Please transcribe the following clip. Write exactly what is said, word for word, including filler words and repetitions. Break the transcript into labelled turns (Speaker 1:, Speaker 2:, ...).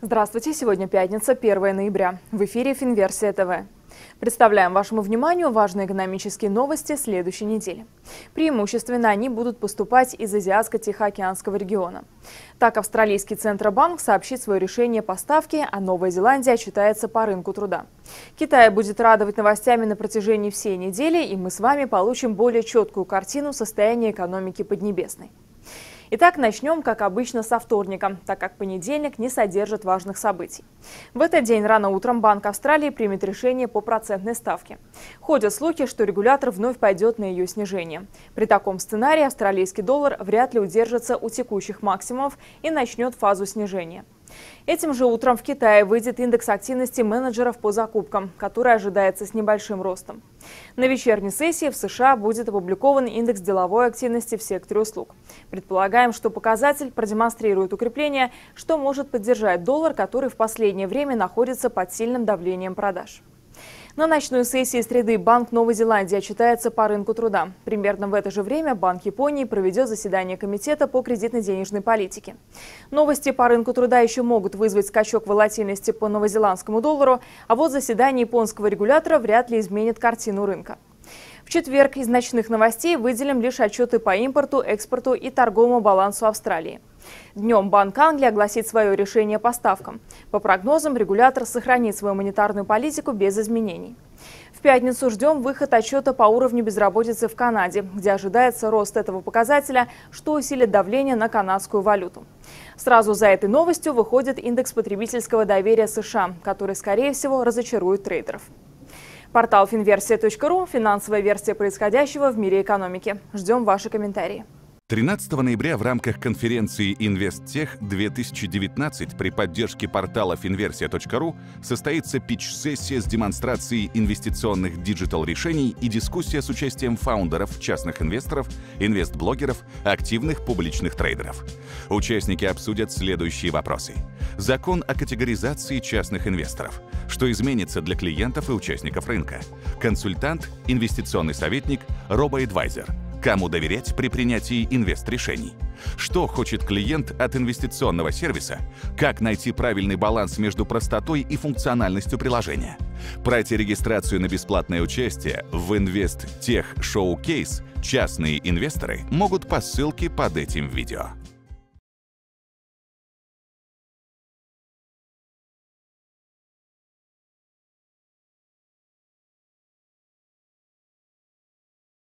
Speaker 1: Здравствуйте! Сегодня пятница, первое ноября. В эфире Финверсия ТВ. Представляем вашему вниманию важные экономические новости следующей недели. Преимущественно они будут поступать из Азиатско-Тихоокеанского региона. Так, австралийский Центробанк сообщит свое решение по ставке, а Новая Зеландия отчитается по рынку труда. Китай будет радовать новостями на протяжении всей недели, и мы с вами получим более четкую картину состояния экономики Поднебесной. Итак, начнем, как обычно, со вторника, так как понедельник не содержит важных событий. В этот день рано утром Банк Австралии примет решение по процентной ставке. Ходят слухи, что регулятор вновь пойдет на ее снижение. При таком сценарии австралийский доллар вряд ли удержится у текущих максимумов и начнет фазу снижения. Этим же утром в Китае выйдет индекс активности менеджеров по закупкам, который ожидается с небольшим ростом. На вечерней сессии в США будет опубликован индекс деловой активности в секторе услуг. Предполагаем, что показатель продемонстрирует укрепление, что может поддержать доллар, который в последнее время находится под сильным давлением продаж. На ночной сессии среды Банк Новой Зеландии отчитается по рынку труда. Примерно в это же время Банк Японии проведет заседание Комитета по кредитно-денежной политике. Новости по рынку труда еще могут вызвать скачок волатильности по новозеландскому доллару, а вот заседание японского регулятора вряд ли изменит картину рынка. В четверг из ночных новостей выделим лишь отчеты по импорту, экспорту и торговому балансу Австралии. Днем Банк Англии огласит свое решение по ставкам. По прогнозам, регулятор сохранит свою монетарную политику без изменений. В пятницу ждем выход отчета по уровню безработицы в Канаде, где ожидается рост этого показателя, что усилит давление на канадскую валюту. Сразу за этой новостью выходит индекс потребительского доверия США, который, скорее всего, разочарует трейдеров. Портал финверсия точка ру – финансовая версия происходящего в мире экономики. Ждем ваши комментарии.
Speaker 2: тринадцатого ноября в рамках конференции «Инвесттех-две тысячи девятнадцать» при поддержке портала финверсия точка ру состоится питч-сессия с демонстрацией инвестиционных диджитал-решений и дискуссия с участием фаундеров, частных инвесторов, инвестблогеров, активных публичных трейдеров. Участники обсудят следующие вопросы. Закон о категоризации частных инвесторов. Что изменится для клиентов и участников рынка? Консультант, инвестиционный советник, робо-эдвайзер. Кому доверять при принятии инвест-решений? Что хочет клиент от инвестиционного сервиса? Как найти правильный баланс между простотой и функциональностью приложения? Пройти регистрацию на бесплатное участие в InvestTech Showcase частные инвесторы могут по ссылке под этим видео.